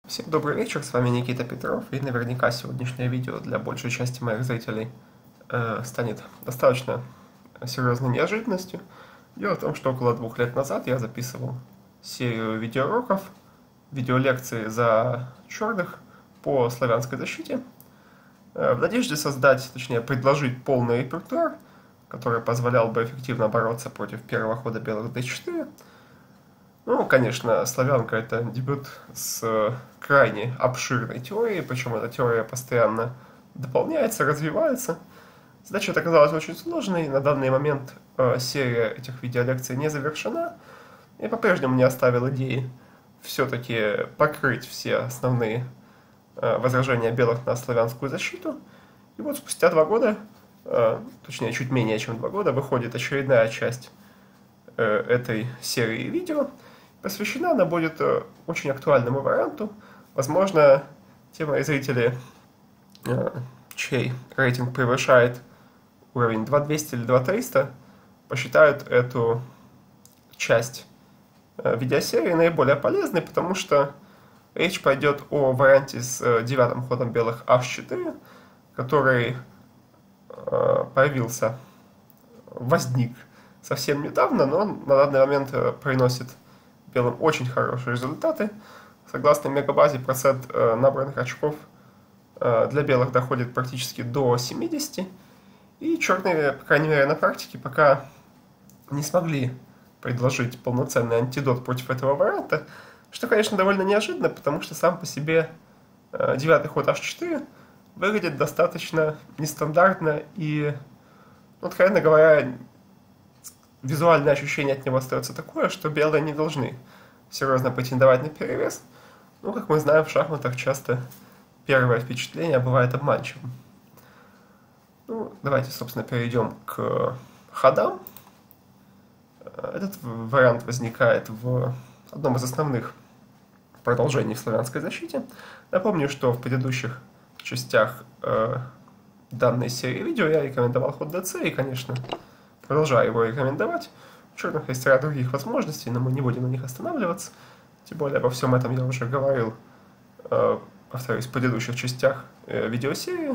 Всем добрый вечер, с вами Никита Петров, и наверняка сегодняшнее видео для большей части моих зрителей станет достаточно серьезной неожиданностью. Дело в том, что около 2 лет назад я записывал серию видеоуроков, видеолекции за черных по славянской защите, в надежде создать, точнее предложить полный репертуар, который позволял бы эффективно бороться против первого хода белых d4. Ну, конечно, славянка — это дебют с крайне обширной теорией, причем эта теория постоянно дополняется, развивается. Задача эта оказалась очень сложной, на данный момент серия этих видеолекций не завершена, и по-прежнему не оставил идеи все-таки покрыть все основные возражения белых на славянскую защиту. И вот спустя 2 года, точнее чуть менее чем 2 года, выходит очередная часть этой серии видео. Посвящена она будет очень актуальному варианту. Возможно, те мои зрители, чей рейтинг превышает уровень 2200 или 2300, посчитают эту часть видеосерии наиболее полезной, потому что речь пойдет о варианте с 9-м ходом белых h4, который возник совсем недавно, но на данный момент приносит белым очень хорошие результаты. Согласно мегабазе, процент набранных очков для белых доходит практически до 70, и черные, по крайней мере на практике, пока не смогли предложить полноценный антидот против этого варианта, что, конечно, довольно неожиданно, потому что сам по себе 9-й ход h4 выглядит достаточно нестандартно, и, откровенно говоря, визуальное ощущение от него остается такое, что белые не должны серьезно претендовать на перевес. Но, как мы знаем, в шахматах часто первое впечатление бывает обманчивым. Давайте, собственно, перейдем к ходам. Этот вариант возникает в одном из основных продолжений в славянской защите. Напомню, что в предыдущих частях данной серии видео я рекомендовал ход dc, и, конечно, продолжаю его рекомендовать. У черных есть ряд других возможностей, но мы не будем на них останавливаться. Тем более обо всем этом я уже говорил, повторюсь, в предыдущих частях видеосерии.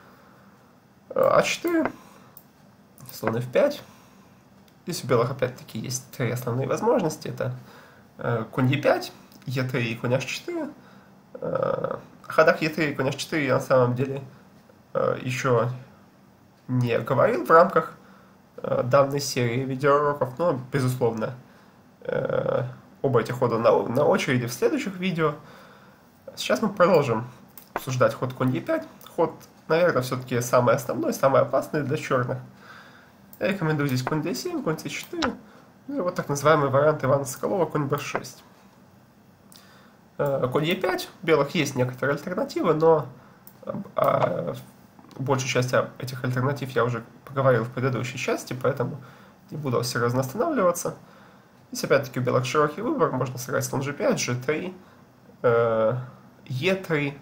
А4, слон f5. Здесь у белых опять-таки есть три основные возможности. Это конь e5, e3 и конь h4. О ходах e3 и конь h4 я на самом деле еще не говорил в рамках данной серии видеоуроков, но, безусловно, оба этих хода на очереди в следующих видео. Сейчас мы продолжим обсуждать ход конь e5. Ход, наверное, все-таки самый основной, самый опасный для черных. Я рекомендую здесь конь d7, конь c4, и вот так называемый вариант Ивана Соколова, конь b6. Конь e5, у белых есть некоторые альтернативы, но большую часть этих альтернатив я уже поговорил в предыдущей части, поэтому не буду серьезно останавливаться. Здесь опять-таки у белых широкий выбор, можно сыграть слон g5, g3, e3.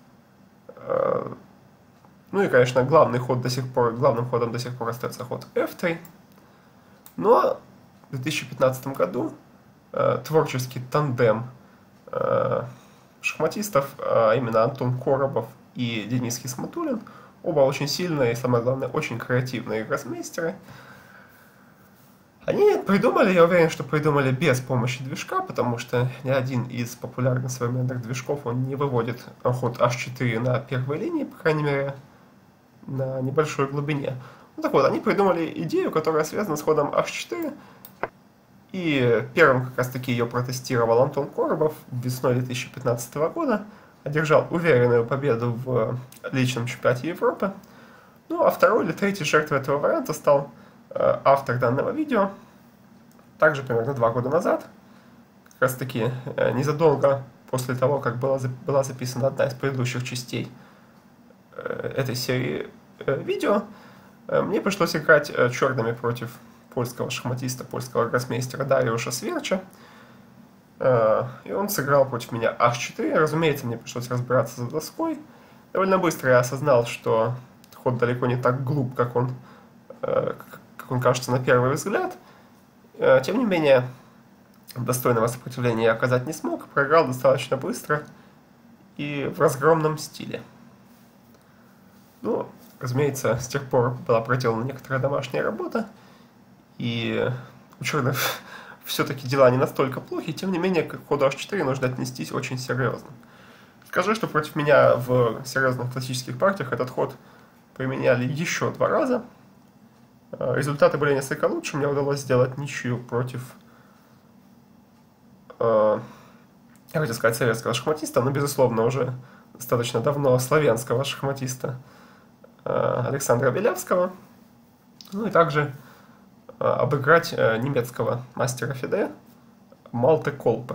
Ну и, конечно, главным ходом до сих пор остается ход f3. Но в 2015 году творческий тандем шахматистов, а именно Антон Коробов и Денис Хисматуллин, оба очень сильные и, самое главное, очень креативные гроссмейстеры. Они придумали, я уверен, что придумали без помощи движка, потому что ни один из популярных современных движков он не выводит ход h4 на первой линии, по крайней мере, на небольшой глубине. Так вот, они придумали идею, которая связана с ходом h4, и первым как раз таки ее протестировал Антон Коробов весной 2015 года, одержал уверенную победу в личном чемпионате Европы. Ну, а второй или третьей жертвой этого варианта стал автор данного видео. Также примерно 2 года назад, как раз таки незадолго после того, как была записана одна из предыдущих частей этой серии видео, мне пришлось играть черными против польского шахматиста, польского гроссмейстера Дариуша Сверча. И он сыграл против меня h4. Разумеется, мне пришлось разбираться за доской. Довольно быстро я осознал, что ход далеко не так глуп, как он кажется на первый взгляд. Тем не менее, достойного сопротивления я оказать не смог. Проиграл достаточно быстро. и в разгромном стиле. Ну, разумеется, с тех пор была проделана некоторая домашняя работа, и у черных все-таки дела не настолько плохи, тем не менее к ходу h4 нужно отнестись очень серьезно. Скажу, что против меня в серьезных классических партиях этот ход применяли еще 2 раза. Результаты были несколько лучше, мне удалось сделать ничью против, я хотел сказать, советского шахматиста, но, безусловно, уже достаточно давно славянского шахматиста Александра Белявского. Ну и также обыграть немецкого мастера Фиде Малте Колпе.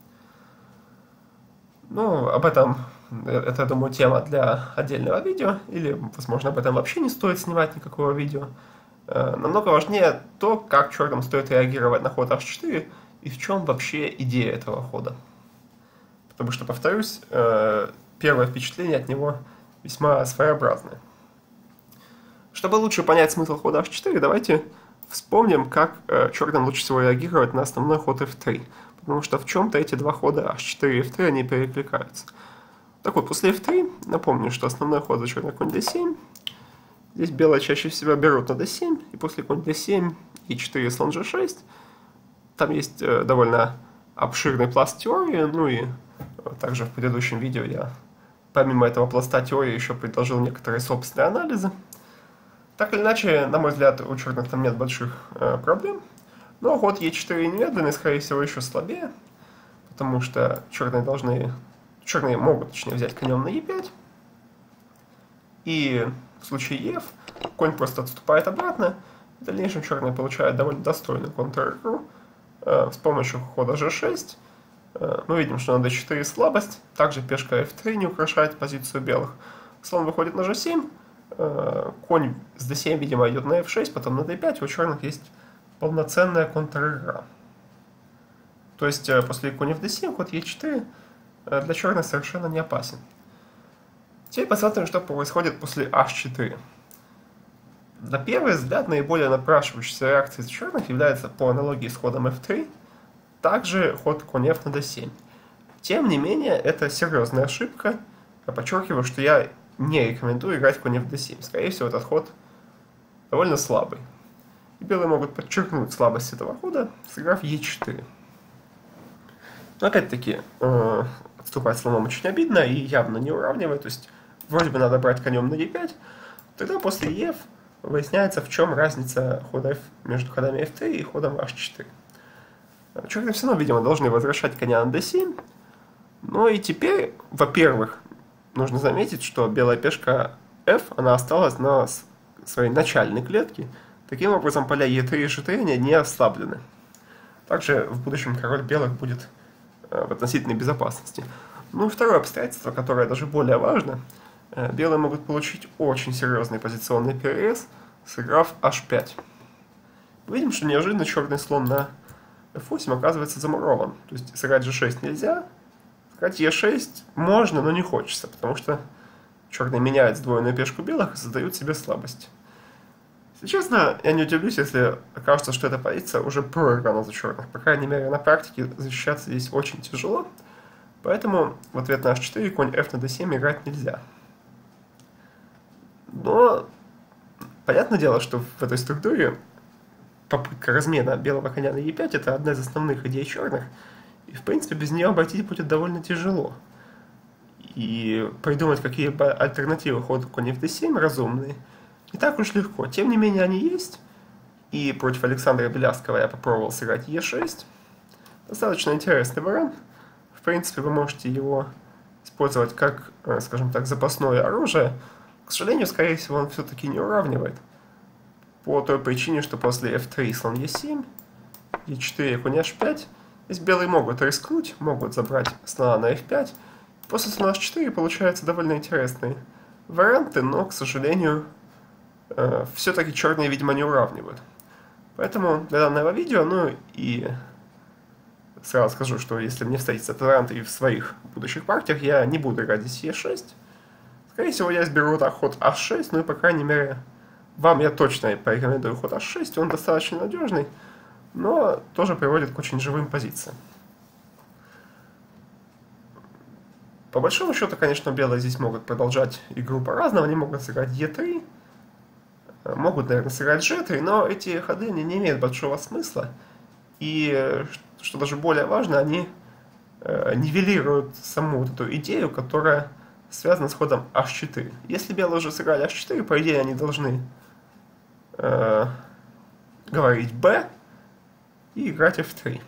Ну, об этом, это, я думаю, тема для отдельного видео, или, возможно, об этом вообще не стоит снимать никакого видео. Намного важнее то, как черным стоит реагировать на ход h4 и в чем вообще идея этого хода. Потому что, повторюсь, первое впечатление от него весьма своеобразное. Чтобы лучше понять смысл хода h4, давайте вспомним, как черным лучше всего реагировать на основной ход f3. Потому что в чем-то эти два хода h4 и f3, они перекликаются. Так вот, после f3, напомню, что основной ход за черный конь d7. Здесь белые чаще всего берут на d7, и после конь d7 и 4 слон g6. Там есть довольно обширный пласт теории, ну и также в предыдущем видео я помимо этого пласта теории еще предложил некоторые собственные анализы. Так или иначе, на мой взгляд, у черных там нет больших проблем. Но ход e4 немедленный, скорее всего, еще слабее, потому что черные могут, точнее, взять конем на e5. И в случае ef конь просто отступает обратно. В дальнейшем черные получают довольно достойную контр-игру с помощью хода g6. Мы видим, что на d4 слабость. Также пешка f3 не украшает позицию белых. Слон выходит на g7. Конь с d7, видимо, идет на f6, потом на d5. У черных есть полноценная контр-игра. То есть после коня в d7 ход e4 для черных совершенно не опасен. Теперь посмотрим, что происходит после h4. На первый взгляд, наиболее напрашивающейся реакцией черных является, по аналогии с ходом f3, также ход конь f на d7. Тем не менее, это серьезная ошибка. Я подчеркиваю, что я не рекомендую играть конь f d7. Скорее всего, этот ход довольно слабый. И белые могут подчеркнуть слабость этого хода, сыграв e4. Но опять-таки, отступать слоном очень обидно и явно не уравнивает. То есть, вроде бы надо брать конем на e5. Тогда после ef выясняется, в чем разница хода f между ходами f3 и ходом h4. Черные все равно, видимо, должны возвращать коня на d7. Ну и теперь, во-первых, нужно заметить, что белая пешка f, она осталась на своей начальной клетке. Таким образом, поля e3 и g3 не ослаблены. Также в будущем король белых будет в относительной безопасности. Ну и второе обстоятельство, которое даже более важно. Белые могут получить очень серьезный позиционный перерез, сыграв h5. Видим, что неожиданно черный слон на f8 оказывается замурован. То есть сыграть g6 нельзя, сыграть e6 можно, но не хочется, потому что черные меняют сдвоенную пешку белых и создают себе слабость. Если честно, я не удивлюсь, если окажется, что эта позиция уже проиграна за черных. По крайней мере, на практике защищаться здесь очень тяжело. Поэтому в ответ на h4 конь f на d7 играть нельзя. Но понятное дело, что в этой структуре попытка размена белого коня на e5 это одна из основных идей черных. И в принципе без нее обойтись будет довольно тяжело. И придумать какие-либо альтернативы ходу конь f d7 разумные не так уж легко. Тем не менее они есть. И против Александра Белявского я попробовал сыграть e6. Достаточно интересный вариант. В принципе, вы можете его использовать как, скажем так, запасное оружие. К сожалению, скорее всего, он все-таки не уравнивает. По той причине, что после f3 слон e7, e4 конь h5, здесь белые могут рискнуть, могут забрать слона на f5. После слона h4 получаются довольно интересные варианты, но, к сожалению, все-таки черные, видимо, не уравнивают. Поэтому для данного видео, ну и сразу скажу, что если мне встретится этот вариант и в своих будущих партиях, я не буду играть здесь e6. Скорее всего, я изберу ход h6, ну и, по крайней мере, вам я точно порекомендую ход h6, он достаточно надежный, но тоже приводит к очень живым позициям. По большому счету, конечно, белые здесь могут продолжать игру по-разному. Они могут сыграть Е3, могут, наверное, сыграть G3, но эти ходы они не имеют большого смысла. И, что даже более важно, они нивелируют саму вот эту идею, которая связана с ходом H4. Если белые уже сыграли H4, по идее они должны говорить B и играть F3.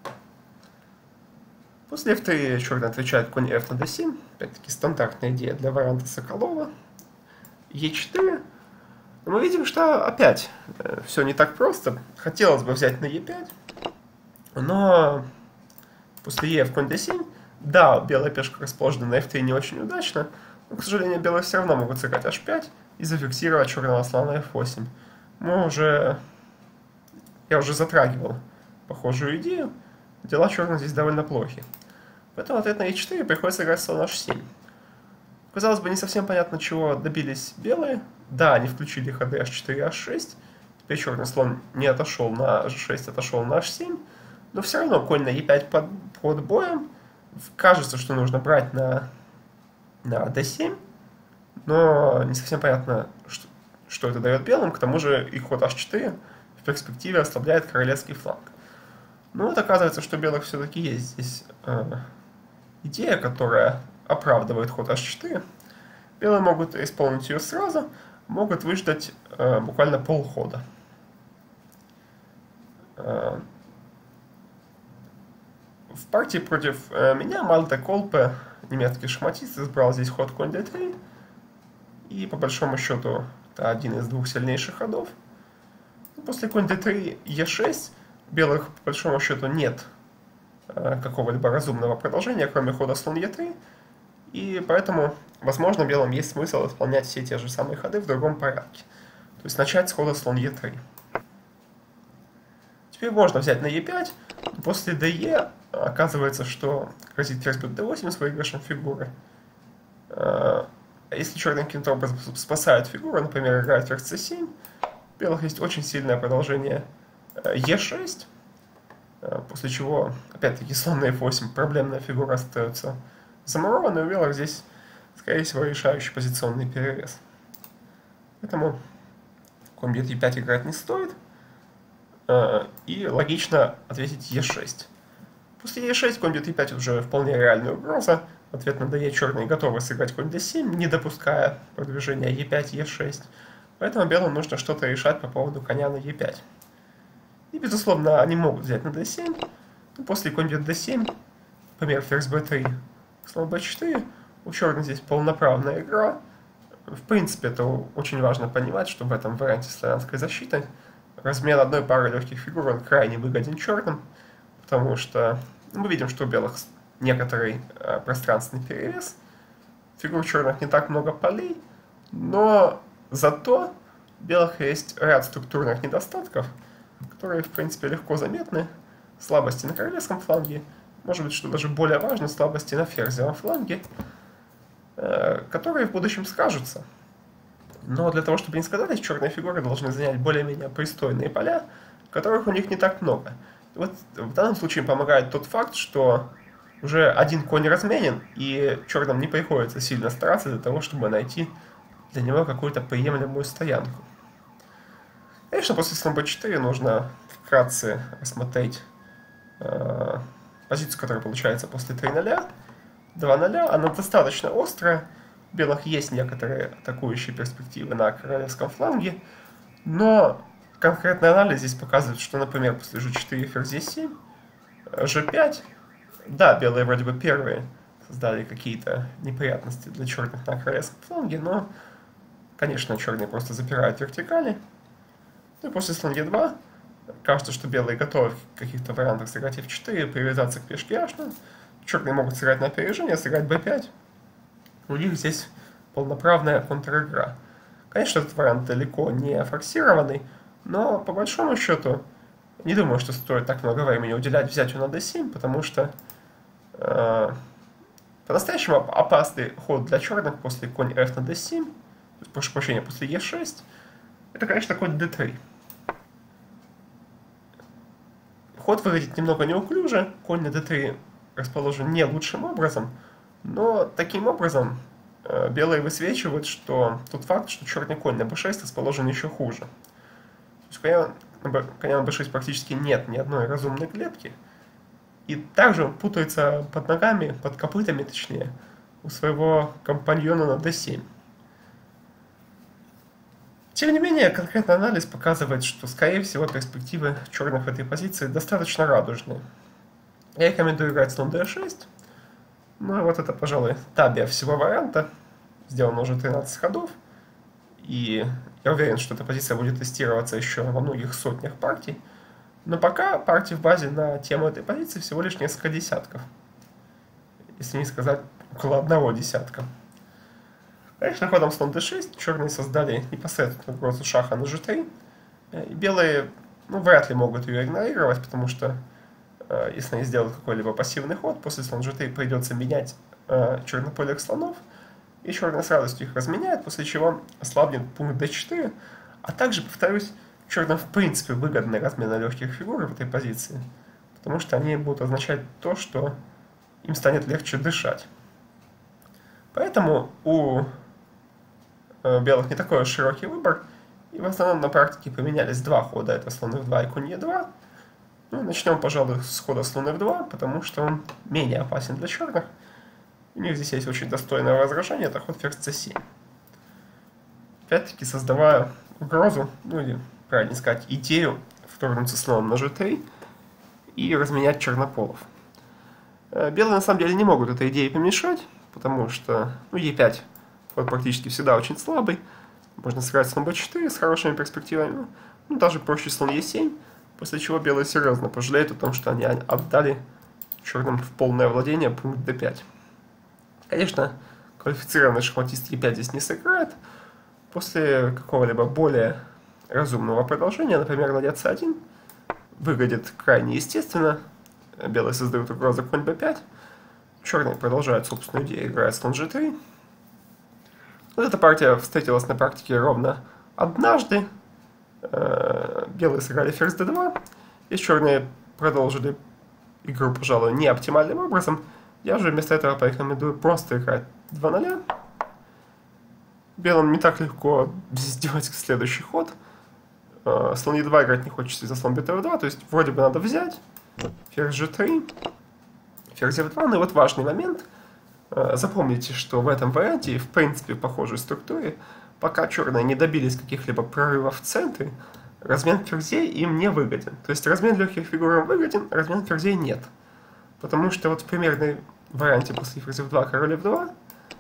После F3 черный отвечает конь F на D7. Опять-таки стандартная идея для варианта Соколова. E4. Но мы видим, что опять все не так просто. Хотелось бы взять на E5. Но после E в конь D7, да, белая пешка расположена на F3 не очень удачно, но, к сожалению, белые все равно могут сыграть H5 и зафиксировать черного слона на F8. Я уже затрагивал похожую идею. Дела черных здесь довольно плохи. Поэтому ответ на E4 приходится играть слон H7. Казалось бы, не совсем понятно, чего добились белые. Да, они включили ходы H4 и H6. Теперь черный слон не отошел на G6, отошел на H7. Но все равно конь на E5 под боем. Кажется, что нужно брать на D7. Но не совсем понятно, что это дает белым. К тому же их ход H4 в перспективе ослабляет королевский фланг. Но вот оказывается, что у белых все-таки есть здесь идея, которая оправдывает ход H4. Белые могут исполнить ее сразу, могут выждать буквально полхода. В партии против меня Малте Колпе, немецкий шахматист, избрал здесь ход конь d3. И по большому счету это один из двух сильнейших ходов. После конь d3 e6 белых по большому счету нет какого-либо разумного продолжения, кроме хода слон e3. И поэтому, возможно, белым есть смысл исполнять все те же самые ходы в другом порядке. То есть начать с хода слон e3. Теперь можно взять на e5. После de оказывается, что грозит ферзь бьет d8 с выигрышем фигуры. Если черный каким-то образом спасает фигуру, например, играет ферзь c7, у белых есть очень сильное продолжение e6, после чего, опять-таки, слон на f8, проблемная фигура остается замурованной, у белых здесь, скорее всего, решающий позиционный перевес. Поэтому конь бьет e5 играть не стоит, и логично ответить e6. После e6 конь бьет e5 уже вполне реальная угроза. Ответ на de черные готовы сыграть конь d7, не допуская продвижения e5, e6. Поэтому белым нужно что-то решать по поводу коня на e5. И, безусловно, они могут взять на d7. Но после конь бьет d7, например, ферзь b3, слон b4, у черных здесь полноправная игра. В принципе, это очень важно понимать, что в этом варианте славянской защиты размен одной пары легких фигур он крайне выгоден черным, потому что мы видим, что у белых некоторый пространственный перевес. Фигур черных не так много полей, но зато у белых есть ряд структурных недостатков, которые, в принципе, легко заметны. Слабости на королевском фланге, может быть, что даже более важно, слабости на ферзевом фланге, которые в будущем скажутся. Но для того, чтобы не сказались, черные фигуры должны занять более-менее пристойные поля, которых у них не так много. И вот в данном случае помогает тот факт, что уже один конь разменен, и черным не приходится сильно стараться для того, чтобы найти для него какую-то приемлемую стоянку. Конечно, после слон b4 нужно вкратце рассмотреть позицию, которая получается после 3-0, 2-0. Она достаточно острая. У белых есть некоторые атакующие перспективы на королевском фланге, но конкретный анализ здесь показывает, что, например, после g4 ферзь e7, g5, да, белые вроде бы первые создали какие-то неприятности для черных на королевском фланге, но, конечно, черные просто запирают вертикали. Ну и после слон e2 кажется, что белые готовы в каких-то вариантах сыграть f4, привязаться к пешке h. Черные могут сыграть на опережение, сыграть b5. У них здесь полноправная контр-игра. Конечно, этот вариант далеко не форсированный, но по большому счету не думаю, что стоит так много времени уделять взятию на d7, потому что по-настоящему опасный ход для черных после конь f на d7, прошу прощения, после e6, это, конечно, конь d3. Ход выглядит немного неуклюже, конь на d3 расположен не лучшим образом, Но таким образом белые высвечивают, что тот факт, что черный конь на b6 расположен еще хуже. То есть коня на b6 практически нет ни одной разумной клетки, и также он путается под ногами, под копытами точнее, у своего компаньона на d7. Тем не менее, конкретный анализ показывает, что, скорее всего, перспективы черных в этой позиции достаточно радужные. Я рекомендую играть слон d6. Ну и вот это, пожалуй, табия всего варианта. Сделано уже 13 ходов. И я уверен, что эта позиция будет тестироваться еще во многих сотнях партий. Но пока партий в базе на тему этой позиции всего лишь несколько десятков. Если не сказать, около одного десятка. Конечно, ходом слон d6 черные создали непосредственно угрозу шаха на g3. И белые, вряд ли могут ее игнорировать, потому что если они сделают какой-либо пассивный ход, после слон g3 придется менять чернопольных слонов, и черные с радостью их разменяют, после чего ослабнет пункт d4, а также, повторюсь, черным в принципе выгодна размена легких фигур в этой позиции, потому что они будут означать то, что им станет легче дышать. Поэтому у белых не такой уж широкий выбор, и в основном на практике поменялись два хода, это слон f2 и конь e2. Начнем, пожалуй, с хода слон f2, потому что он менее опасен для черных. У них здесь есть очень достойное возражение, это ход ферзь c7. Опять-таки создавая угрозу, или, правильно сказать, идею вторгнуться слоном на g3 и разменять чернополов. Белые на самом деле не могут этой идее помешать, потому что e5 ход практически всегда очень слабый. Можно сыграть слон b4 с хорошими перспективами, даже проще слон e7, после чего белые серьезно пожалеют о том, что они отдали черным в полное владение пункт d5. Конечно, квалифицированный шахматист e5 здесь не сыграет. После какого-либо более разумного продолжения, например, ладья c1, выглядит крайне естественно. Белые создают угрозу конь b5. Черные продолжают собственную идею, играют слон g3. Вот эта партия встретилась на практике ровно однажды. Белые сыграли ферзь d2. И черные продолжили игру, пожалуй, не оптимальным образом. Я же вместо этого порекомендую просто играть 2-0. Белым не так легко сделать следующий ход. Слон e2 играть не хочется из-за слон btv2, то есть вроде бы надо взять. Ферзь g3, ферзь f2. Ну и вот важный момент. Запомните, что в этом варианте, в принципе, в похожей структуре, пока черные не добились каких-либо прорывов в центре, размен ферзей им не выгоден. То есть размен легких фигур им выгоден, размен ферзей нет. Потому что вот в примерной варианте после ферзь f2, король f2,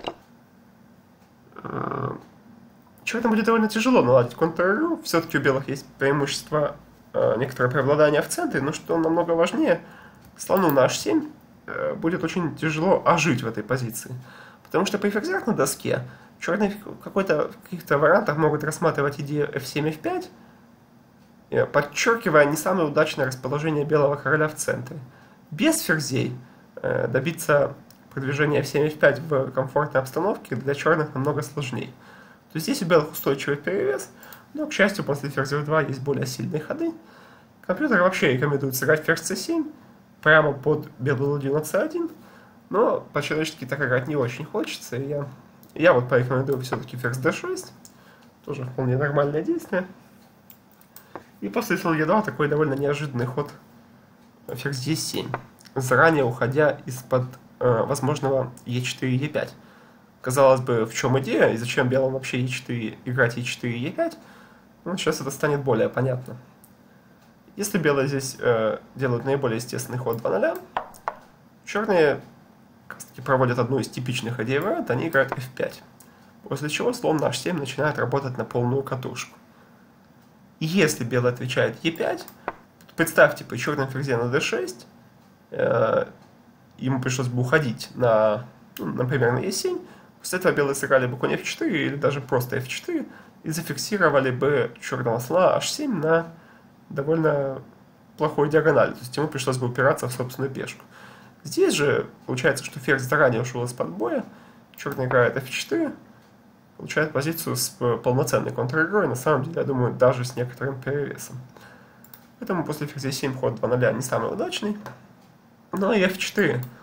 черным будет довольно тяжело наладить контр-игру. Все-таки у белых есть преимущество некоторое преобладание в центре, но что намного важнее, слону на h7 будет очень тяжело ожить в этой позиции. Потому что при ферзях на доске черные в каких-то вариантах могут рассматривать идею f7, f5, подчеркивая не самое удачное расположение белого короля в центре. Без ферзей добиться продвижения f7, f5 в комфортной обстановке для черных намного сложнее. То есть здесь у белых устойчивый перевес, но, к счастью, после ферзя f2 есть более сильные ходы. Компьютер вообще рекомендует сыграть ферзь c7 прямо под белую ладью на c1, но по-человечески так играть не очень хочется, и я вот порекомендую все-таки ферзь d6, тоже вполне нормальное действие. И после слон e2 такой довольно неожиданный ход ферзь e7, заранее уходя из-под возможного e4 и e5. Казалось бы, в чем идея, и зачем белым вообще e4 играть e4 и e5, сейчас это станет более понятно. Если белые здесь делают наиболее естественный ход 2-0, черные проводят одну из типичных идей варианта, они играют f5. После чего слон на h7 начинает работать на полную катушку. И если белый отвечает e5, то представьте, при черном ферзе на d6 ему пришлось бы уходить на, например, на e7. После этого белые сыграли бы конь f4 или даже просто f4 и зафиксировали бы черного слона h7 на довольно плохой диагонали. То есть ему пришлось бы упираться в собственную пешку. Здесь же получается, что ферзь заранее ушел из-под боя, черный играет f4, получает позицию с полноценной контр-игрой, на самом деле, я думаю, даже с некоторым перевесом. Поэтому после ферзя 7 ход 2-0 не самый удачный. Но и f4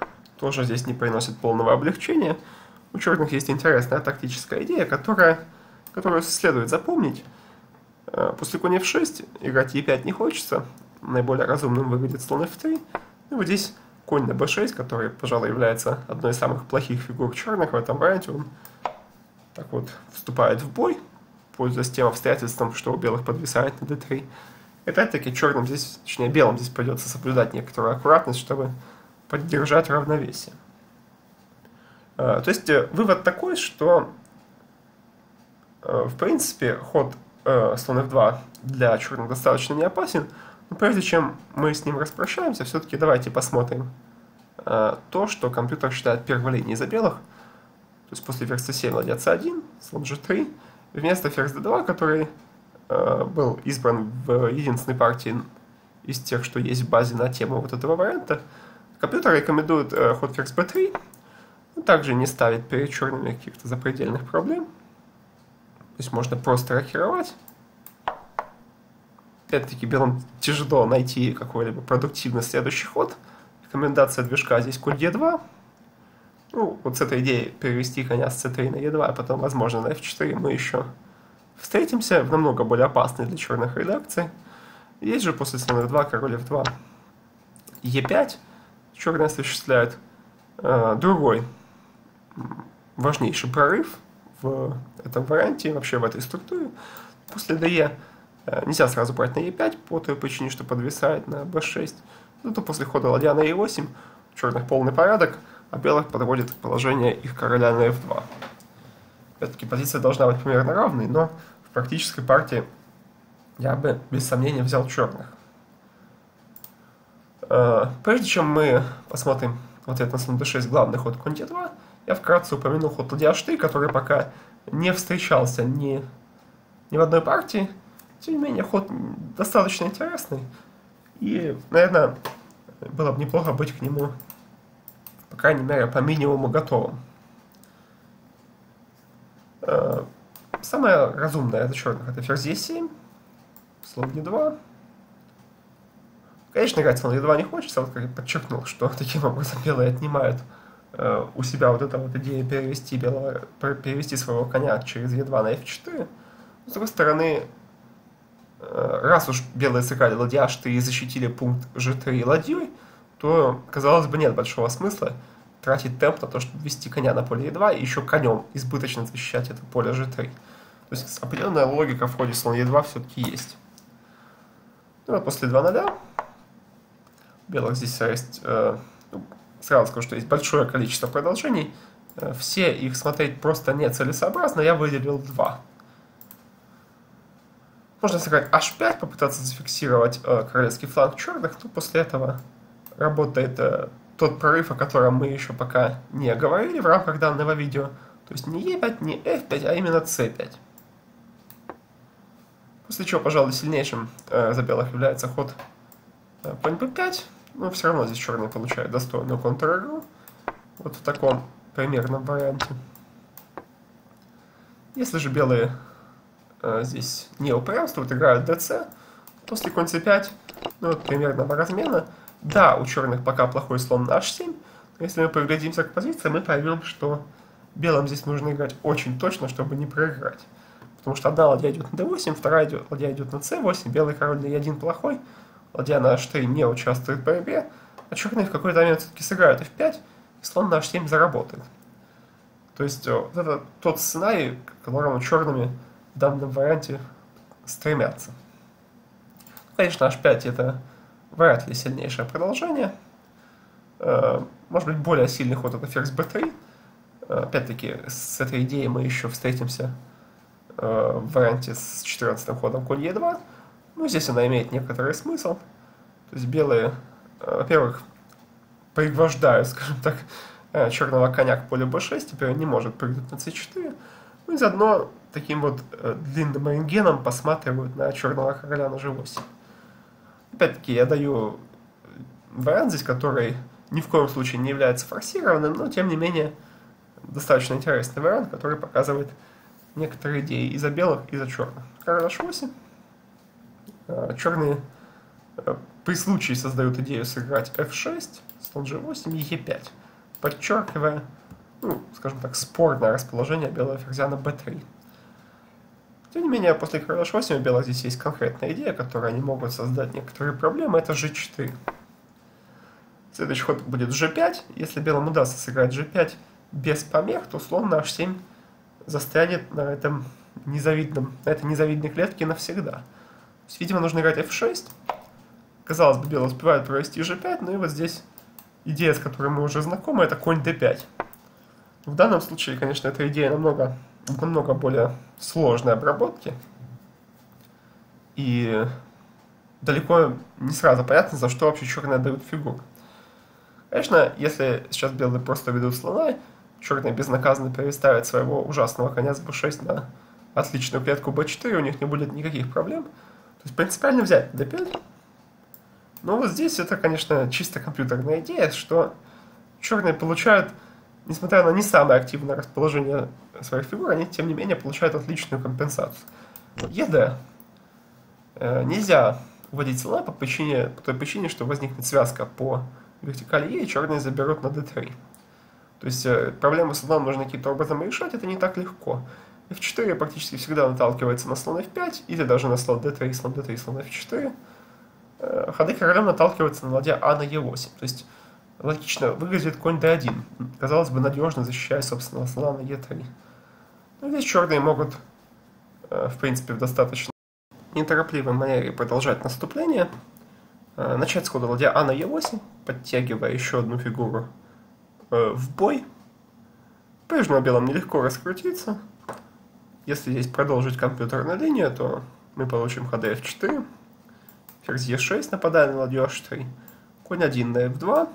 тоже здесь не приносит полного облегчения. У черных есть интересная тактическая идея, которую следует запомнить. После конь f6 играть e5 не хочется. Наиболее разумным выглядит слон f3. И вот здесь конь на b6, который, пожалуй, является одной из самых плохих фигур черных в этом варианте. Он так вот вступает в бой, пользуясь тем обстоятельством, что у белых подвисает на d3. И опять-таки черным здесь, точнее белым здесь придется соблюдать некоторую аккуратность, чтобы поддержать равновесие. То есть вывод такой, что в принципе ход слон f2 для черных достаточно не опасен, но прежде чем мы с ним распрощаемся, все-таки давайте посмотрим то, что компьютер считает первой линией за белых. То есть после ферзь c7 ладья c1, слон g3, вместо ферзь d2, который был избран в единственной партии из тех, что есть в базе на тему вот этого варианта, компьютер рекомендует ход ферзь b3, но также не ставит перед черными каких-то запредельных проблем. То есть можно просто рокировать. Опять-таки белым тяжело найти какой-либо продуктивный следующий ход. Рекомендация движка здесь конь e2. Ну, вот с этой идеей перевести коня с c3 на e2, а потом, возможно, на f4 мы еще встретимся в намного более опасной для черных редакции. Здесь же после слона f2, король f2, e5 черные осуществляют другой важнейший прорыв в этом варианте, вообще в этой структуре. После de нельзя сразу брать на e5 по той причине, что подвисает на b6. Зато после хода ладья на e8 у черных полный порядок, а белых подводит положение их короля на f2. Опять-таки позиция должна быть примерно равной, но в практической партии я бы без сомнения взял черных. Прежде чем мы посмотрим в ответ на слон d6 главный ход конь d2, я вкратце упомянул ход ладья h3, который пока не встречался ни в одной партии. Тем не менее, ход достаточно интересный. И, наверное, было бы неплохо быть к нему, по крайней мере, по минимуму готовым. Самое разумное для черных — это ферзь e7, слон e2. Конечно, играть слон e2 не хочется, вот как я подчеркнул, что таким образом белые отнимают у себя вот эта вот идея перевести своего коня через e2 на f4. С другой стороны, раз уж белые сыграли ладья h3 и защитили пункт g3 ладьей, то, казалось бы, нет большого смысла тратить темп на то, чтобы ввести коня на поле e2 и еще конем избыточно защищать это поле g3. То есть определенная логика в ходе слон e2 все-таки есть. Ну, а после 2-0 белых здесь есть, сразу скажу, что есть большое количество продолжений. Все их смотреть просто нецелесообразно, я выделил 2. Можно сыграть h5, попытаться зафиксировать королевский фланг черных, но после этого работает тот прорыв, о котором мы еще пока не говорили в рамках данного видео. То есть не e5, не f5, а именно c5. После чего, пожалуй, сильнейшим за белых является ход конь b5. Но все равно здесь черные получают достойную контр-игру. Вот в таком примерном варианте. Если же белые здесь не упрямствуют, играют dc, после конь c5, ну вот примерного размена. Да, у черных пока плохой слон на h7, но если мы приглядимся к позиции, мы поймем, что белым здесь нужно играть очень точно, чтобы не проиграть. Потому что одна ладья идет на d8, вторая ладья идет на c8, белый король на e1 плохой, ладья на h3 не участвует в борьбе, а черные в какой-то момент все-таки сыграют f5, и слон на h7 заработает. То есть вот это тот сценарий, к которому черными в данном варианте стремятся. Конечно, h5 это вряд ли сильнейшее продолжение. Может быть, более сильный ход — это ферзь b3. Опять-таки, с этой идеей мы еще встретимся в варианте с 14-м ходом конь e2. Ну, здесь она имеет некоторый смысл. То есть белые, во-первых, пригвождают, скажем так, черного коня к полю b6, теперь он не может прыгнуть на c4. Ну и заодно таким вот длинным рентгеном посматривают на черного короля на g8. Опять-таки, я даю вариант здесь, который ни в коем случае не является форсированным, но тем не менее достаточно интересный вариант, который показывает некоторые идеи и за белых, и за черных. Король h8. Черные при случае создают идею сыграть f6, слон g8 и e5. подчеркивая, ну, скажем так, спорное расположение белого ферзя на b3. Тем не менее, после короля h8 у белых здесь есть конкретная идея, которой они могут создать некоторые проблемы, это g4. Следующий ход будет g5. Если белым удастся сыграть g5 без помех, то условно h7 застрянет на этой незавидной клетке навсегда. То есть, видимо, нужно играть f6. Казалось бы, белый успевает провести g5, но и вот здесь идея, с которой мы уже знакомы, это конь d5. В данном случае, конечно, эта идея намного более сложной обработки. И далеко не сразу понятно, за что вообще черные дают фигуру. Конечно, если сейчас белые просто ведут слона, черные безнаказанно переставят своего ужасного коня с b6 на отличную клетку b4, у них не будет никаких проблем. То есть принципиально взять d5. Но вот здесь это, конечно, чисто компьютерная идея, что черные получают, несмотря на не самое активное расположение своих фигур, они, тем не менее, получают отличную компенсацию. ЕД нельзя вводить слона по той причине, что возникнет связка по вертикали Е, и черные заберут на d3. То есть проблему с слоном нужно каким-то образом решать, это не так легко. f4 практически всегда наталкивается на слон f5, или даже на слон d3, слон d3, слон f4. Ходы королем наталкиваются на ладья А на e8. То есть логично выглядит конь d1. Казалось бы, надежно защищая собственного слона на e3. Но здесь черные могут, в принципе, в достаточно неторопливой манере продолжать наступление. Начать с хода ладья А на e8, подтягивая еще одну фигуру в бой. Прежнему белым нелегко раскрутиться. Если здесь продолжить компьютерную линию, то мы получим ходы f4, ферзь e6, нападая на ладью h3, конь 1 на f2.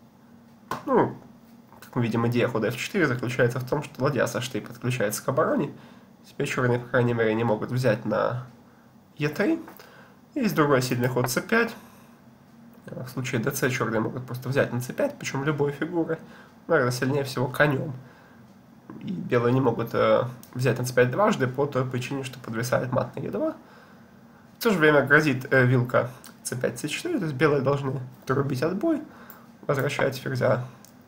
Ну, как мы видим, идея хода f4 заключается в том, что ладья с h3 подключается к обороне. Теперь черные, по крайней мере, не могут взять на e3. Есть другой сильный ход c5. В случае dc черные могут просто взять на c5, причем любой фигурой. Наверное, сильнее всего конем. И белые не могут взять на c5 дважды по той причине, что подвисает мат на e2. В то же время грозит вилка c5, c4, то есть белые должны трубить отбой, возвращать ферзя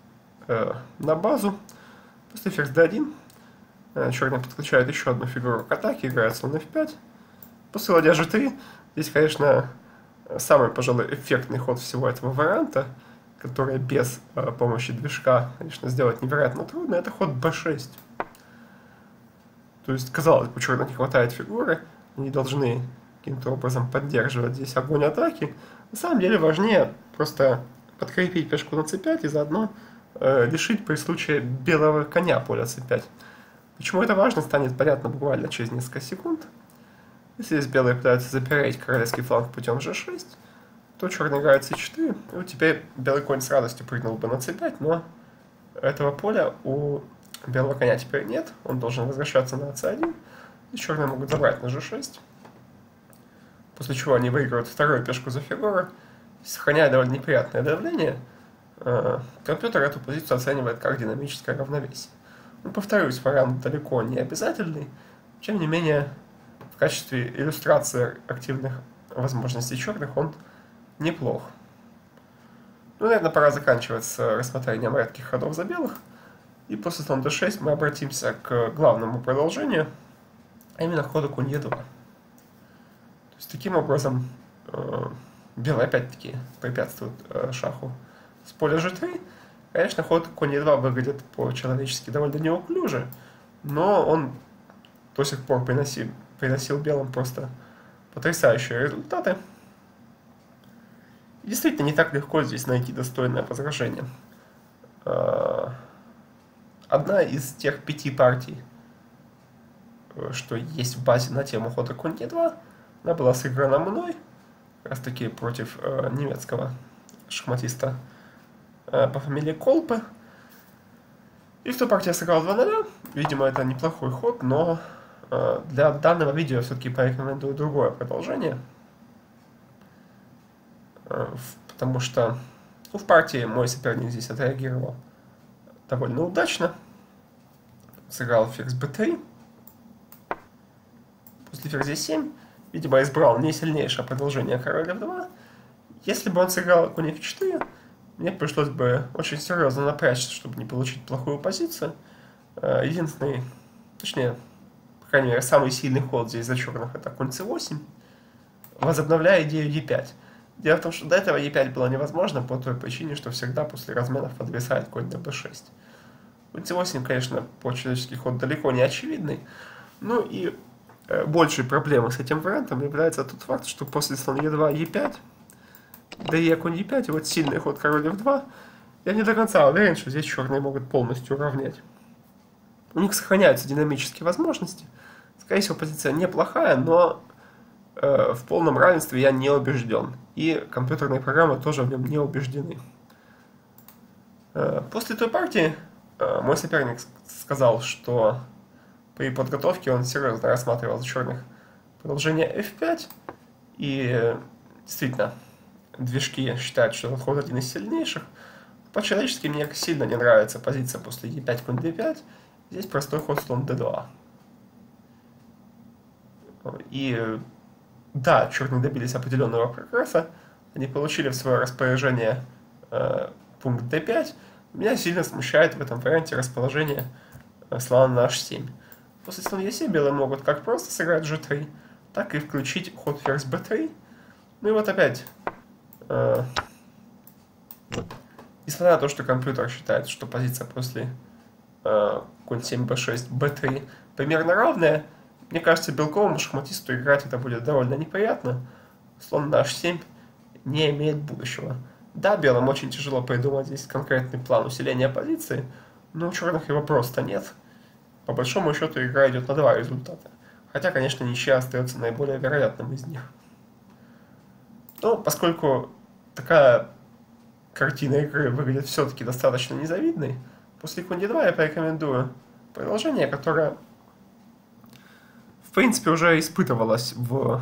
на базу. После ферзь d1 черные подключают еще одну фигуру к атаке, играют слон f5. После ладья g3, здесь, конечно, самый, пожалуй, эффектный ход всего этого варианта, который без помощи движка, конечно, сделать невероятно трудно, это ход b6. То есть, казалось бы, у черных не хватает фигуры, они должны каким-то образом поддерживать здесь огонь атаки. На самом деле важнее просто подкрепить пешку на c5 и заодно лишить при случае белого коня поля c5. Почему это важно, станет понятно буквально через несколько секунд. Если здесь белые пытаются запереть королевский фланг путем g6, то черный играет c4, и вот теперь белый конь с радостью прыгнул бы на c5, но этого поля у белого коня теперь нет, он должен возвращаться на c1, и черные могут забрать на g6, после чего они выигрывают вторую пешку за фигуру, сохраняя довольно неприятное давление. Компьютер эту позицию оценивает как динамическое равновесие. Ну, повторюсь, вариант далеко не обязательный, тем не менее, в качестве иллюстрации активных возможностей черных он неплох. Ну, наверное, пора заканчивать с рассмотрением редких ходов за белых. И после слон d6 мы обратимся к главному продолжению, а именно ходу конь e2. То есть, таким образом, белые опять-таки препятствуют шаху с поля g3. Конечно, ход конь e2 выглядит по-человечески довольно неуклюже, но он до сих пор приносил белым просто потрясающие результаты. И действительно, не так легко здесь найти достойное возражение. Одна из тех 5 партий, что есть в базе на тему хода конь e2, она была сыграна мной, как раз таки против немецкого шахматиста по фамилии Колпе. И в той партии я сыграл 2-0. Видимо, это неплохой ход, но для данного видео я все-таки порекомендую другое продолжение. Потому что в партии мой соперник здесь отреагировал довольно удачно. Сыграл ферзь b3. После ферзя 7, видимо, избрал не сильнейшее продолжение король f2. Если бы он сыграл конь f4, мне пришлось бы очень серьезно напрячься, чтобы не получить плохую позицию. Единственный, точнее, по крайней мере, самый сильный ход здесь за черных — это конь c8, возобновляя идею e5. Дело в том, что до этого e5 было невозможно по той причине, что всегда после разменов подвисает конь на b6. Конь c8, конечно, по-человечески ход далеко не очевидный. Ну и большей проблемой с этим вариантом является тот факт, что после слон e2, e5, да конь e5, и вот сильный ход король f2, я не до конца уверен, что здесь черные могут полностью уравнять. У них сохраняются динамические возможности. Скорее всего, позиция неплохая, но в полном равенстве я не убежден. И компьютерные программы тоже в нем не убеждены. После той партии мой соперник сказал, что при подготовке он серьезно рассматривал за черных продолжение f5. И действительно, движки считают, что этот ход один из сильнейших. По-человечески мне сильно не нравится позиция после e5, конь d5. Здесь простой ход слон d2. И да, черные добились определенного прогресса. Они получили в свое распоряжение пункт d5. Меня сильно смущает в этом варианте расположение слона на h7. После слона e7 белые могут как просто сыграть g3, так и включить ход ферзь b3. Ну и вот опять, несмотря на то, что компьютер считает, что позиция после конь 7 b6, b3 примерно равная, мне кажется, белковому шахматисту играть это будет довольно неприятно. Слон на h7 не имеет будущего. Да, белым очень тяжело придумать здесь конкретный план усиления позиции, но у черных его просто нет. По большому счету игра идет на два результата. Хотя, конечно, ничья остается наиболее вероятным из них. Но поскольку такая картина игры выглядит все-таки достаточно незавидной, после конь d2 я порекомендую продолжение, которое в принципе уже испытывалось в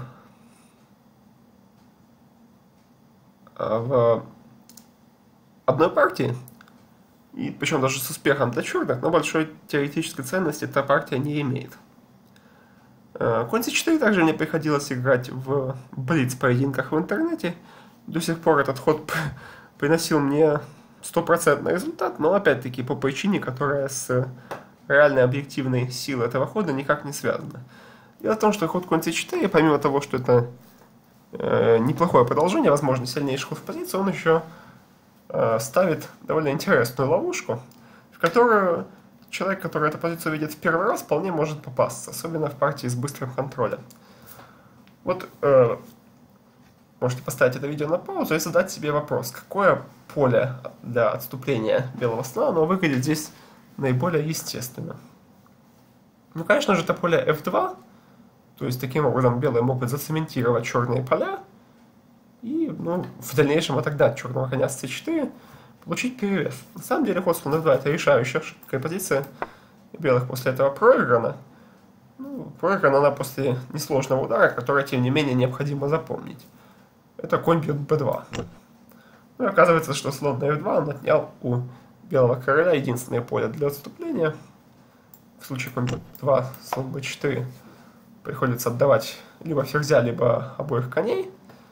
одной партии, и причем даже с успехом для черных, но большой теоретической ценности эта партия не имеет. Конь c4 также мне приходилось играть в блиц-поединках в интернете. До сих пор этот ход приносил мне стопроцентный результат, но опять-таки по причине, которая с реальной объективной силой этого хода никак не связана. Дело в том, что ход конь c4, помимо того, что это неплохое продолжение, возможно, сильнейший ход в позицию, он еще ставит довольно интересную ловушку, в которую человек, который эту позицию видит в первый раз, вполне может попасться, особенно в партии с быстрым контролем. Вот можете поставить это видео на паузу и задать себе вопрос, какое поле для отступления белого слона, оно выглядит здесь наиболее естественно. Ну, конечно же, это поле f2, то есть таким образом белые могут зацементировать черные поля, и в дальнейшем отогнать черного коня с c4, получить перевес. На самом деле ход слон f2 это решающая ошибка, и позиция белых после этого проиграна. Проиграна она после несложного удара, который, тем не менее, необходимо запомнить. Это конь бьет b2. Ну и оказывается, что слон на f2 он отнял у белого короля единственное поле для отступления. В случае конь b2, слон b4 приходится отдавать либо ферзя, либо обоих коней.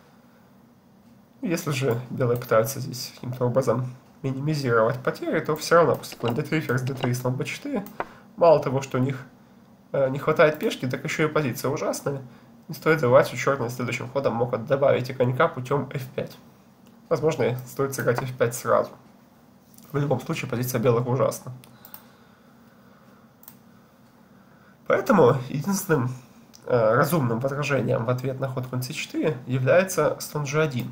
Если же белые пытаются здесь каким-то образом минимизировать потери, то все равно после конь d3, ферзь d3, слон b4, мало того, что у них не хватает пешки, так еще и позиция ужасная. Не стоит забывать, что черные следующим ходом могут добавить и конька путем f5. Возможно, стоит сыграть f5 сразу. В любом случае, позиция белых ужасна. Поэтому единственным разумным возражением в ответ на ход конь c4 является слон g1.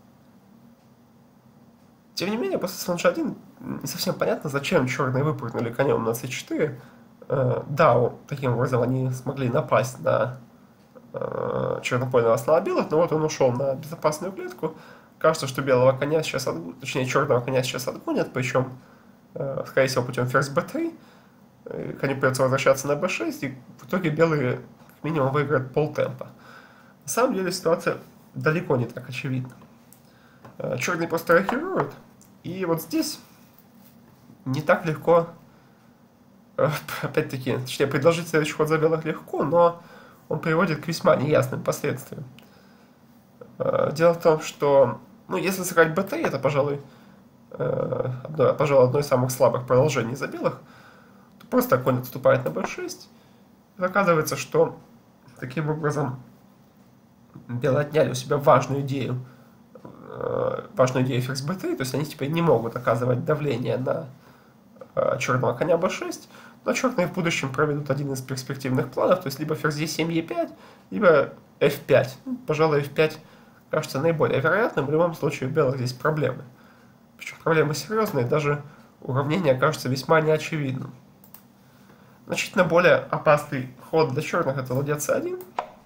Тем не менее, после слон g1 не совсем понятно, зачем черные выпрыгнули конем на c4. Да, таким образом они смогли напасть на чернопольного слона белых, но вот он ушел на безопасную клетку. Кажется, что белого коня сейчас отгонят, точнее черного коня сейчас отгонят, причем, скорее всего, путем ферзь b3. Коню придется возвращаться на b6, и в итоге белые как минимум выиграют полтемпа. На самом деле ситуация далеко не так очевидна. Черные просто рокируют, и вот здесь не так легко, опять-таки, точнее, предложить следующий ход за белых легко, но он приводит к весьма неясным последствиям. Дело в том, что, если сыграть b3, это, пожалуй, пожалуй, одно из самых слабых продолжений за белых, то просто конь отступает на b6. И оказывается, что таким образом белые отняли у себя важную идею ферзь b3, то есть они теперь не могут оказывать давление на черного коня b6, но черные в будущем проведут один из перспективных планов, то есть либо ферзь e7, e5, либо f5. Пожалуй, f5 кажется наиболее вероятным, в любом случае у белых здесь проблемы. Причем проблемы серьезные, даже уравнение кажется весьма неочевидным. Значительно более опасный ход для черных это ладья c1,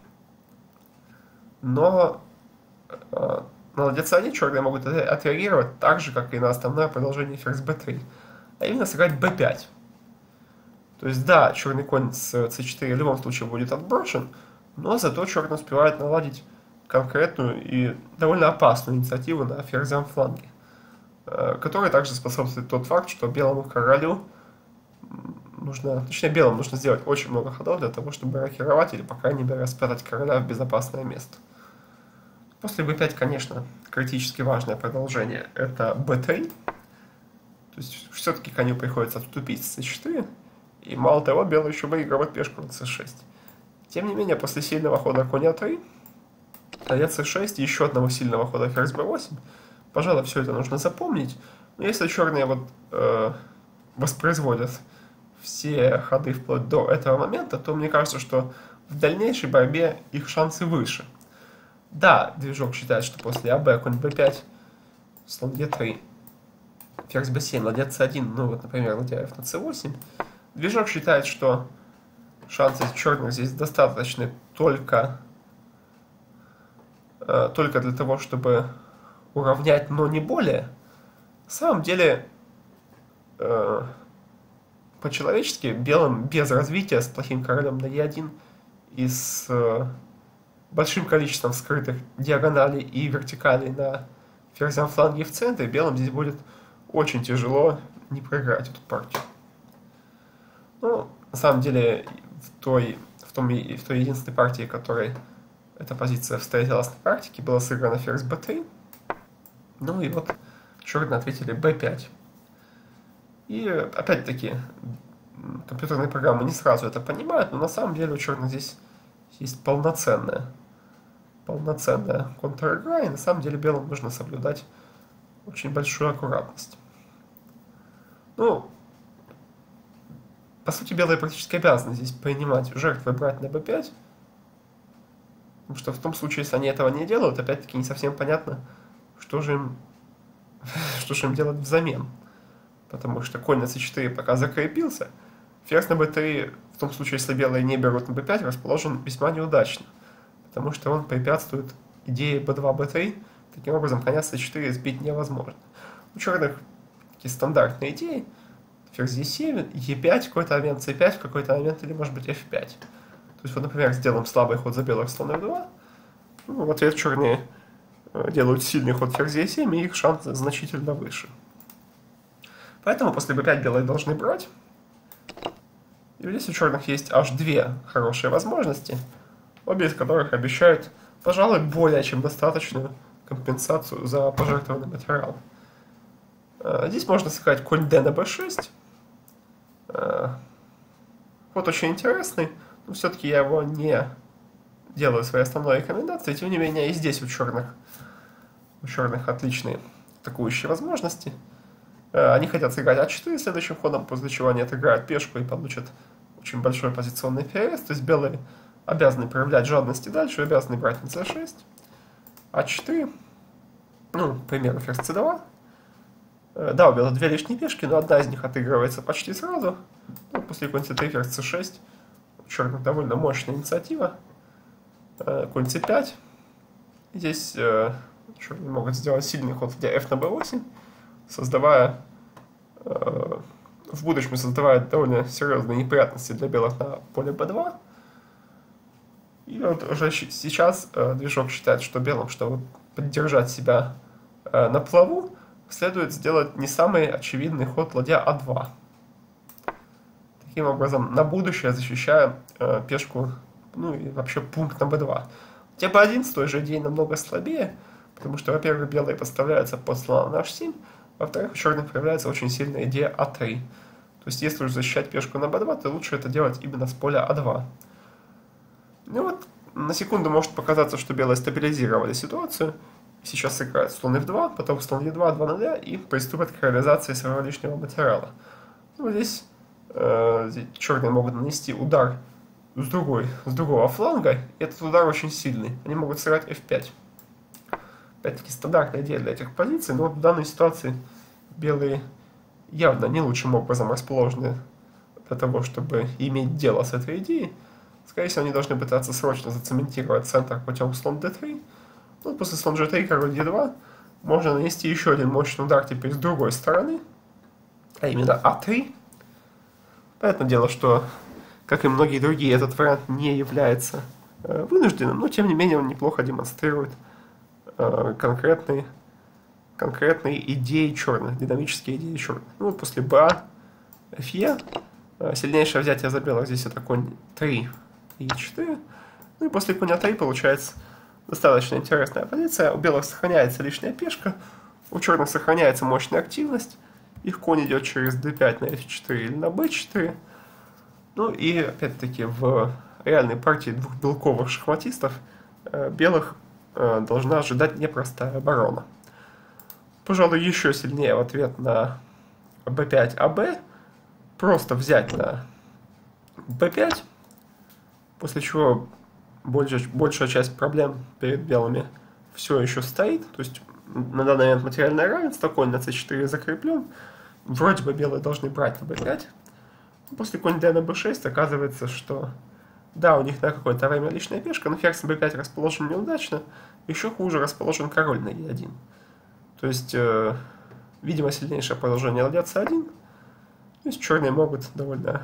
но на ладья c1 черные могут отреагировать так же, как и на основное продолжение ферзь b3, а именно сыграть b5. То есть да, черный конь с c4 в любом случае будет отброшен, но зато черный успевает наладить конкретную и довольно опасную инициативу на ферзевом фланге, которой также способствует тот факт, что белому королю белым нужно сделать очень много ходов для того, чтобы рокировать или, по крайней мере, спрятать короля в безопасное место. После b5, конечно, критически важное продолжение это b3. То есть все-таки коню приходится отступить с c4. И мало того, белый еще выигрывает пешку на c6. Тем не менее, после сильного хода коня 3, ладья c6 и еще одного сильного хода ферзь b8, пожалуй, все это нужно запомнить. Но если черные воспроизводят все ходы вплоть до этого момента, то мне кажется, что в дальнейшей борьбе их шансы выше. Да, движок считает, что после АБ конь b5, слон d3, ферзь b7, ладья c1, ну вот, например, ладья f на c8, движок считает, что шансы черных здесь достаточны только для того, чтобы уравнять, но не более. На самом деле, по-человечески, белым без развития, с плохим королем на e1 и с большим количеством скрытых диагоналей и вертикалей на ферзевом фланге в центре, белым здесь будет очень тяжело не проиграть эту партию. Ну, на самом деле, в той единственной партии, которой эта позиция встретилась на практике, было сыграно ферзь b3. Ну и вот черные ответили b5. И опять-таки, компьютерные программы не сразу это понимают, но на самом деле у черных здесь есть полноценная контр-игра, и на самом деле белым нужно соблюдать очень большую аккуратность. Ну, по сути, белые практически обязаны здесь принимать жертвы, брать на b5, потому что в том случае, если они этого не делают, опять-таки не совсем понятно, что же им делать взамен. Потому что конь на c4 пока закрепился, ферзь на b3, в том случае, если белые не берут на b5, расположен весьма неудачно, потому что он препятствует идее b2, b3, таким образом коня с c4 сбить невозможно. У черных такие стандартные идеи, ферзь e7, e5, в какой-то момент c5, в какой-то момент или может быть f5. То есть вот, например, сделаем слабый ход за белых слон f2, ну, в ответ черные делают сильный ход ферзь e7, и их шансы значительно выше. Поэтому после b5 белые должны брать. И здесь у черных есть аж две хорошие возможности, обе из которых обещают, пожалуй, более чем достаточную компенсацию за пожертвованный материал. Здесь можно сыграть конь d на b6. Ход очень интересный, но все-таки я его не делаю своей основной рекомендацией. Тем не менее, и здесь у черных отличные атакующие возможности. Они хотят сыграть а4 следующим ходом, после чего они отыграют пешку и получат очень большой позиционный перевес. То есть белые обязаны проявлять жадность и дальше, обязаны брать на c6, а4, ну, к примеру, ферзь c2. Да, у белых две лишние пешки, но одна из них отыгрывается почти сразу. Ну, после конь c3, ферзь c6, у черных довольно мощная инициатива. Конь c5. Здесь черные могут сделать сильный ход, ладья f на b8, в будущем создавая довольно серьезные неприятности для белых на поле b2. И вот уже сейчас движок считает, что белым, чтобы поддержать себя на плаву, следует сделать не самый очевидный ход ладья а2. Таким образом, на будущее защищая пешку, ну и вообще пункт на b2. Ладья b1 с той же идеей намного слабее, потому что, во-первых, белые подставляются под слона на h7, Во-вторых, у черных проявляется очень сильная идея А3. То есть, если уж защищать пешку на b2, то лучше это делать именно с поля А2. Ну вот, на секунду может показаться, что белые стабилизировали ситуацию. Сейчас сыграют слон f2, потом слон e2, 2 0, и приступят к реализации своего лишнего материала. Ну, здесь черные могут нанести удар с другого фланга, и этот удар очень сильный. Они могут сыграть f5. Опять-таки, стандартная идея для этих позиций, но в данной ситуации белые явно не лучшим образом расположены для того, чтобы иметь дело с этой идеей. Скорее всего, они должны пытаться срочно зацементировать центр путем слон d3. Ну, после слон g3, король e2, можно нанести еще один мощный удар теперь с другой стороны, а именно a3. Понятное дело, что, как и многие другие, этот вариант не является вынужденным, но тем не менее он неплохо демонстрирует конкретные идеи черных, динамические идеи черных. Ну вот после БА, ФЕ, сильнейшее взятие за белых здесь это конь 3 и 4. Ну и после коня 3 получается достаточно интересная позиция. У белых сохраняется лишняя пешка, у черных сохраняется мощная активность. Их конь идет через d5 на f4 или на b4. Ну и опять-таки в реальной партии двух белковых шахматистов белых должна ожидать непростая оборона. Пожалуй, еще сильнее в ответ на b5 АБ просто взять на b5, после чего большая часть проблем перед белыми все еще стоит. То есть на данный момент материальное равенство, конь на c4 закреплен. Вроде бы белые должны брать на b5. После конь d на b6 оказывается, что да, у них на какое-то время лишняя пешка, но ферзь на b5 расположен неудачно. Еще хуже расположен король на e1. То есть, видимо, сильнейшее положение ладья c1. То есть черные могут довольно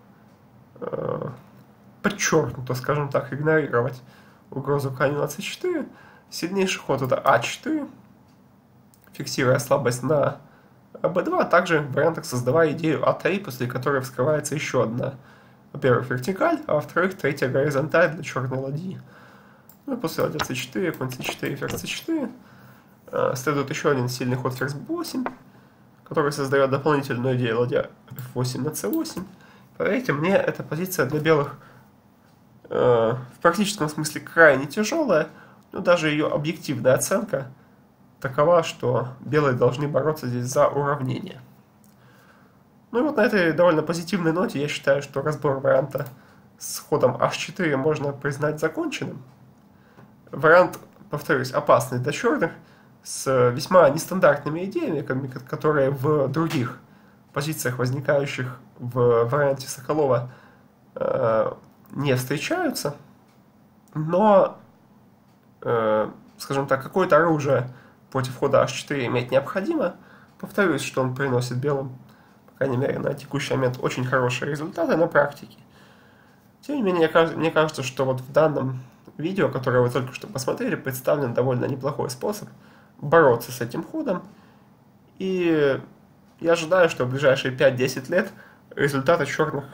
подчеркнуто, скажем так, игнорировать угрозу коню на c4. Сильнейший ход это a4, фиксируя слабость на b2, а также в вариантах создавая идею a3, после которой вскрывается еще одна, во-первых, вертикаль, а во-вторых, третья горизонталь для черной ладьи. Ну и после ладья c4, конь c4, ферзь c4 следует еще один сильный ход ферзь b8, который создает дополнительную идею ладья f8 на c8. Поверьте мне, эта позиция для белых в практическом смысле крайне тяжелая, но даже ее объективная оценка такова, что белые должны бороться здесь за уравнение. Ну и вот на этой довольно позитивной ноте я считаю, что разбор варианта с ходом h4 можно признать законченным. Вариант, повторюсь, опасный для черных, с весьма нестандартными идеями, которые в других позициях, возникающих в варианте Соколова, не встречаются. Но, скажем так, какое-то оружие против хода h4 иметь необходимо. Повторюсь, что он приносит белым, по крайней мере, на текущий момент очень хорошие результаты на практике. Тем не менее, мне кажется, что вот в данном видео, которое вы только что посмотрели, представлен довольно неплохой способ бороться с этим ходом. И я ожидаю, что в ближайшие 5-10 лет результаты черных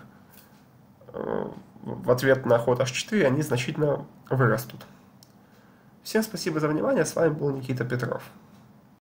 в ответ на ход h4 они значительно вырастут. Всем спасибо за внимание, с вами был Никита Петров.